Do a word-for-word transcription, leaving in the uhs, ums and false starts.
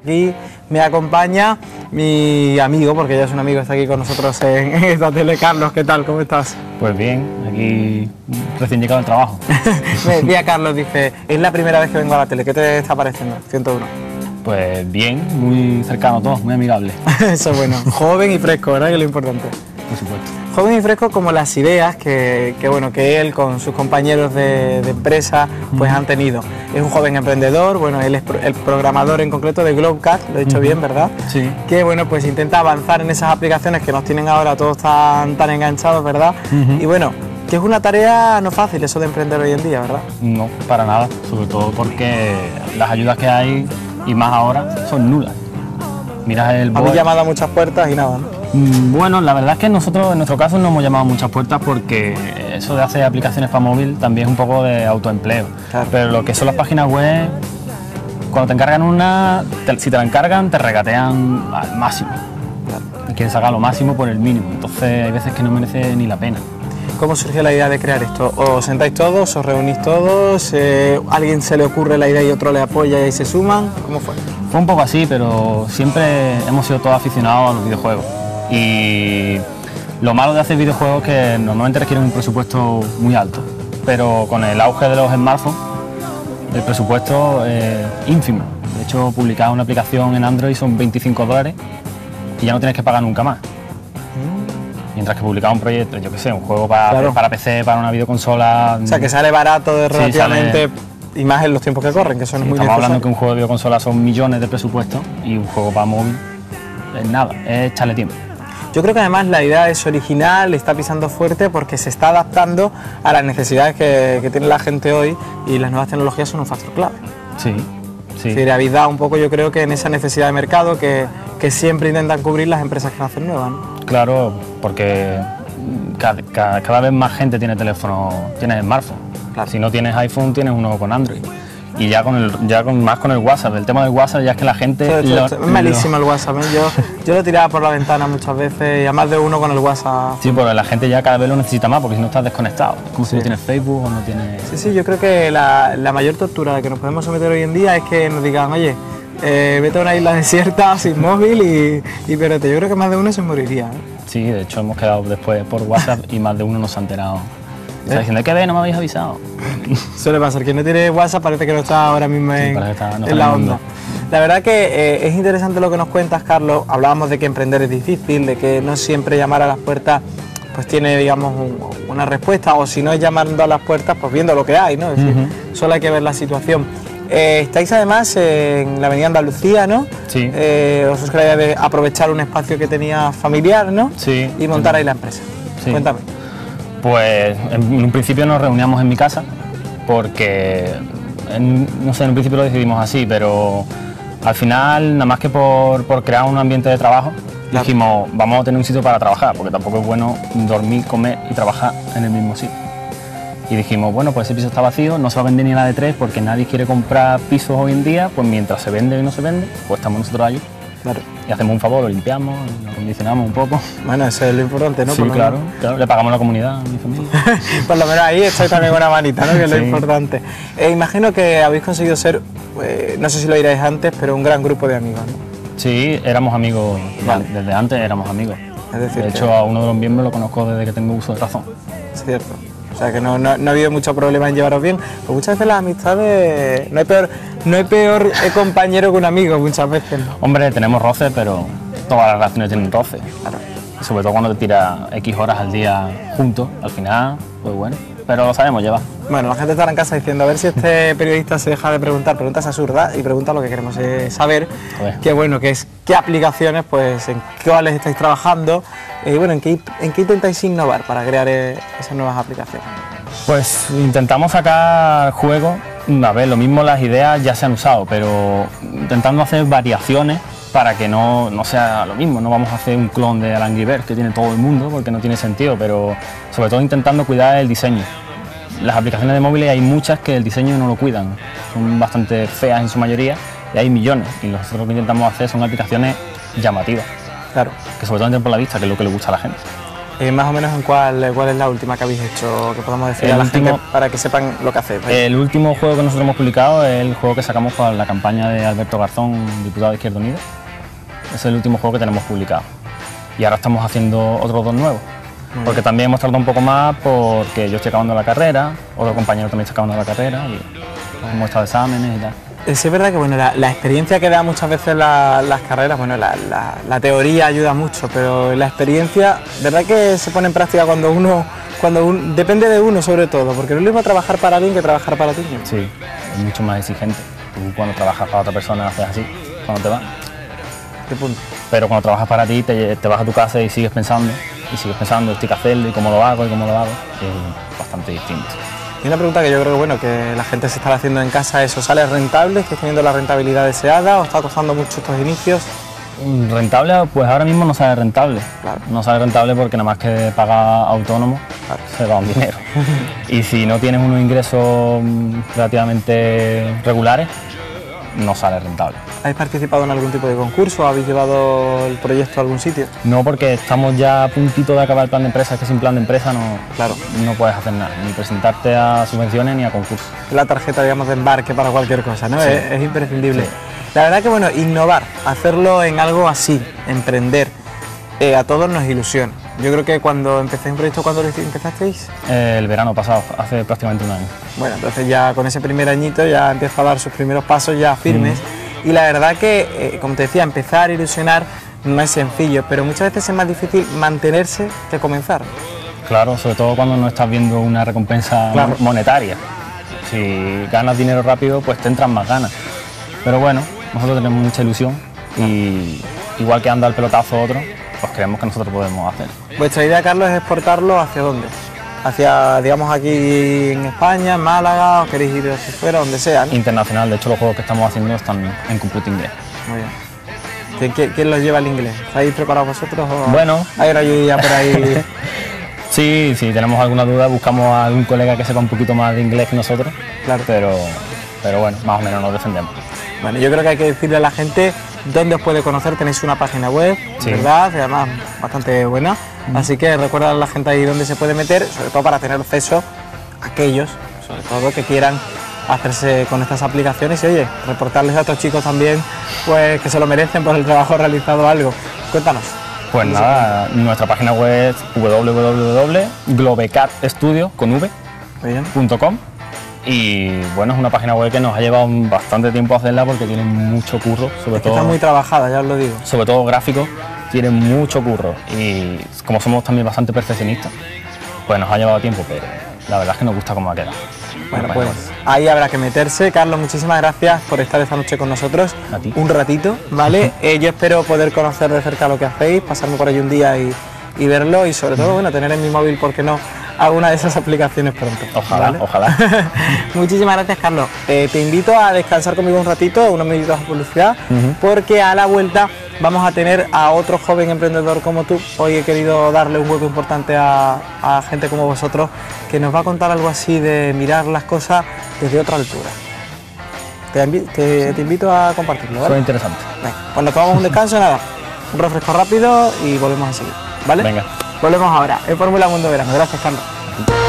Aquí me acompaña mi amigo, porque ya es un amigo, está aquí con nosotros en, en esta tele. Carlos, ¿qué tal? ¿Cómo estás? Pues bien, aquí recién llegado al trabajo. Mira, Carlos dice, es la primera vez que vengo a la tele, ¿qué te está pareciendo? ciento uno. Pues bien, muy cercano todos, muy amigable. Eso es bueno, joven y fresco, ¿verdad? Que es lo importante. Por supuesto. Joven y fresco como las ideas que, que, bueno, que él con sus compañeros de, de empresa pues han tenido. Es un joven emprendedor, bueno, él es pro, el programador en concreto de Globecast, lo he dicho uh-huh. bien, ¿verdad? Sí. Que bueno, pues intenta avanzar en esas aplicaciones que nos tienen ahora todos tan, tan enganchados, ¿verdad? Uh-huh. Y bueno, que es una tarea no fácil eso de emprender hoy en día, ¿verdad? No, para nada, sobre todo porque las ayudas que hay, y más ahora, son nulas. Miras el Habéis llamado a muchas puertas y nada, ¿no? Bueno, la verdad es que nosotros en nuestro caso no hemos llamado a muchas puertas porque eso de hacer aplicaciones para móvil también es un poco de autoempleo. Claro. Pero lo que son las páginas web, cuando te encargan una, te, si te la encargan te regatean al máximo. Claro. Y quieren sacar lo máximo por el mínimo, entonces hay veces que no merece ni la pena. ¿Cómo surgió la idea de crear esto? ¿Os sentáis todos, os reunís todos, eh, alguien se le ocurre la idea y otro le apoya y se suman? ¿Cómo fue? Fue un poco así, pero siempre hemos sido todos aficionados a los videojuegos. Y lo malo de hacer videojuegos es que normalmente requieren un presupuesto muy alto, pero con el auge de los smartphones el presupuesto es ínfimo. De hecho, publicar una aplicación en Android son veinticinco dólares y ya no tienes que pagar nunca más. Mientras que publicar un proyecto, yo qué sé, un juego para, claro. para P C, para una videoconsola... O sea, que sale barato de relativamente... Sí, sale... y más en los tiempos que corren, que son sí, muy estamos hablando que un juego de videoconsola son millones de presupuesto y un juego para móvil es nada, es echarle tiempo. Yo creo que además la idea es original, está pisando fuerte porque se está adaptando a las necesidades que, que tiene la gente hoy y las nuevas tecnologías son un factor clave. Sí, sí. Sí, habéis dado un poco, yo creo que en esa necesidad de mercado que, que siempre intentan cubrir las empresas que nacen nuevas, ¿no? Claro, porque cada, cada, cada vez más gente tiene teléfono, tiene smartphone. Claro. Si no tienes iPhone, tienes uno con Android. Y ya con el ya con más con el WhatsApp, el tema del WhatsApp ya es que la gente... Sí, lo, es malísimo lo... el WhatsApp, ¿eh? yo, yo lo tiraba por la ventana muchas veces y a más de uno con el WhatsApp. Sí, porque la gente ya cada vez lo necesita más porque si no estás desconectado, como sí. si no tienes Facebook o no tienes... Sí, sí, yo creo que la, la mayor tortura a la que nos podemos someter hoy en día es que nos digan, oye, eh, vete a una isla desierta sin móvil y, y espérate, yo creo que más de uno se moriría, ¿eh? Sí, de hecho hemos quedado después por WhatsApp y más de uno nos ha enterado. ¿Eh? Está diciendo, ¿qué ve? No me habéis avisado. Suele pasar, quien no tiene WhatsApp parece que no está ahora mismo en, sí, está, no en la onda. La verdad que eh, es interesante lo que nos cuentas, Carlos. Hablábamos de que emprender es difícil, de que no siempre llamar a las puertas pues tiene, digamos, un, una respuesta, o si no es llamando a las puertas, pues viendo lo que hay, ¿no? Es decir, uh-huh. solo hay que ver la situación. Eh, estáis además en la avenida Andalucía, ¿no? Sí. Eh, os surge la idea de aprovechar un espacio que tenía familiar, ¿no? Sí. Y montar ahí la empresa. Sí. Cuéntame. Pues en un principio nos reuníamos en mi casa porque, en, no sé, en un principio lo decidimos así, pero al final, nada más que por, por crear un ambiente de trabajo, claro. dijimos, vamos a tener un sitio para trabajar, porque tampoco es bueno dormir, comer y trabajar en el mismo sitio. Y dijimos, bueno, pues ese piso está vacío, no se va a vender ni la de tres porque nadie quiere comprar pisos hoy en día, pues mientras se vende y no se vende, pues estamos nosotros allí. Claro. Y hacemos un favor, lo limpiamos, lo acondicionamos un poco. Bueno, eso es lo importante, ¿no? Sí, Por claro, claro, le pagamos a la comunidad, a mi familia. Por lo menos ahí estáis también con una manita, ¿no? Que es sí. lo importante. Eh, imagino que habéis conseguido ser, eh, no sé si lo diréis antes, pero un gran grupo de amigos, ¿no? Sí, éramos amigos, vale. desde antes éramos amigos. Es decir, de hecho, que... a uno de los miembros lo conozco desde que tengo uso de razón. Es cierto. O sea que no, no, no ha habido mucho problema en llevaros bien. Pues muchas veces las amistades, no hay peor, no hay peor compañero que un amigo muchas veces. Hombre, tenemos roces, pero todas las relaciones tienen roces. Claro. Sobre todo cuando te tiras X horas al día juntos, al final, pues bueno, pero lo sabemos llevar. Bueno, la gente estará en casa diciendo a ver si este periodista se deja de preguntar preguntas absurdas y pregunta lo que queremos eh, saber, que bueno, que es qué aplicaciones, pues en cuáles estáis trabajando y eh, bueno, en qué, en qué intentáis innovar para crear eh, esas nuevas aplicaciones. Pues intentamos sacar juegos, a ver, lo mismo las ideas ya se han usado, pero intentando hacer variaciones para que no, no sea lo mismo, no vamos a hacer un clon de Angry Birds que tiene todo el mundo porque no tiene sentido, pero sobre todo intentando cuidar el diseño. Las aplicaciones de móviles hay muchas que el diseño no lo cuidan, son bastante feas en su mayoría y hay millones y nosotros lo que intentamos hacer son aplicaciones llamativas, claro, que sobre todo entren por la vista, que es lo que le gusta a la gente. Eh, más o menos en cuál, cuál es la última que habéis hecho, que podamos decir el a la último, gente para que sepan lo que hacéis. El último juego que nosotros hemos publicado es el juego que sacamos para la campaña de Alberto Garzón, diputado de Izquierda Unida. Es el último juego que tenemos publicado. Y ahora estamos haciendo otros dos nuevos. Muy porque bien. También hemos tardado un poco más porque yo estoy acabando la carrera, otro compañero también está acabando la carrera y hemos estado exámenes y tal. Sí, es verdad que bueno, la, la experiencia que da muchas veces la, las carreras, bueno, la, la, la teoría ayuda mucho, pero la experiencia, verdad que se pone en práctica cuando uno, cuando un, depende de uno sobre todo, porque no es lo mismo trabajar para alguien que trabajar para ti, ¿no? Sí, es mucho más exigente. Tú cuando trabajas para otra persona haces así, cuando te vas. ¿Qué punto? Pero cuando trabajas para ti te, te vas a tu casa y sigues pensando, y sigues pensando, estoy que hacerlo y cómo lo hago y cómo lo hago, es bastante distinto. Y una pregunta que yo creo que bueno que la gente se está haciendo en casa, ¿eso sale rentable? ¿Estás teniendo la rentabilidad deseada o está costando mucho estos inicios? Rentable, pues ahora mismo no sale rentable. Claro. No sale rentable porque nada más que pagar autónomo, claro, se va un dinero. Y si no tienes unos ingresos relativamente regulares, no sale rentable. ¿Habéis participado en algún tipo de concurso? ¿Habéis llevado el proyecto a algún sitio? No, porque estamos ya a puntito de acabar el plan de empresa, es que sin plan de empresa no, claro, no puedes hacer nada, ni presentarte a subvenciones ni a concursos. La tarjeta, digamos, de embarque para cualquier cosa, ¿no? Sí. Es, es imprescindible. Sí. La verdad que, bueno, innovar, hacerlo en algo así, emprender, eh, a todos nos ilusiona. Yo creo que cuando empecé un proyecto, ¿cuándo lo empezasteis? Eh, el verano pasado, hace prácticamente un año. Bueno, entonces ya con ese primer añito ya empieza a dar sus primeros pasos ya firmes. Mm. Y la verdad que, eh, como te decía, empezar, ilusionar, no es sencillo, pero muchas veces es más difícil mantenerse que comenzar. Claro, sobre todo cuando no estás viendo una recompensa claro. monetaria. Si ganas dinero rápido, pues te entran más ganas. Pero bueno, nosotros tenemos mucha ilusión y igual que anda el pelotazo otro, pues creemos que nosotros podemos hacer. Vuestra idea, Carlos, es exportarlo ¿hacia dónde? Hacia, digamos, aquí en España, en Málaga, o queréis ir hacia fuera, donde sea, ¿no? Internacional, de hecho los juegos que estamos haciendo están en cómputo inglés. Muy bien. ¿Quién, quién los lleva al inglés? ¿Estáis preparados vosotros o bueno, hay una ayuda por ahí? Sí, si tenemos alguna duda buscamos a algún colega que sepa un poquito más de inglés que nosotros, claro. pero, pero bueno, más o menos nos defendemos. Bueno, yo creo que hay que decirle a la gente dónde os puede conocer. Tenéis una página web, sí. ¿verdad? Además, bastante buena. Mm. Así que recuerda a la gente ahí dónde se puede meter, sobre todo para tener acceso a aquellos, sobre todo que quieran hacerse con estas aplicaciones y, oye, reportarles a otros chicos también, pues que se lo merecen por el trabajo realizado algo. Cuéntanos. Pues nada, nuestra página web es w w w punto globecatstudio punto com y bueno, es una página web que nos ha llevado bastante tiempo hacerla porque tiene mucho curro, sobre es que todo... Está muy trabajada, ya os lo digo. Sobre todo gráfico, tiene mucho curro y como somos también bastante perfeccionistas, pues nos ha llevado tiempo, pero la verdad es que nos gusta cómo ha quedado. Bueno, pues ahí habrá que meterse. Carlos, muchísimas gracias por estar esta noche con nosotros. A ti. Un ratito, ¿vale? eh, yo espero poder conocer de cerca lo que hacéis, pasarme por ahí un día y, y verlo y sobre todo, bueno, tener en mi móvil, ¿por qué no?, alguna de esas aplicaciones pronto. Ojalá, ¿vale? Ojalá. Muchísimas gracias, Carlos. Eh, te invito a descansar conmigo un ratito, unos minutos de publicidad, uh-huh. porque a la vuelta vamos a tener a otro joven emprendedor como tú. Hoy he querido darle un hueco importante a, a gente como vosotros, que nos va a contar algo así de mirar las cosas desde otra altura. Te, te, te invito a compartirlo, ¿vale? Fue interesante. Venga, pues nos tomamos un descanso, nada, un refresco rápido y volvemos a seguir, ¿vale? Venga. Volvemos ahora en Fórmula Mundo Verano. Gracias, Carlos.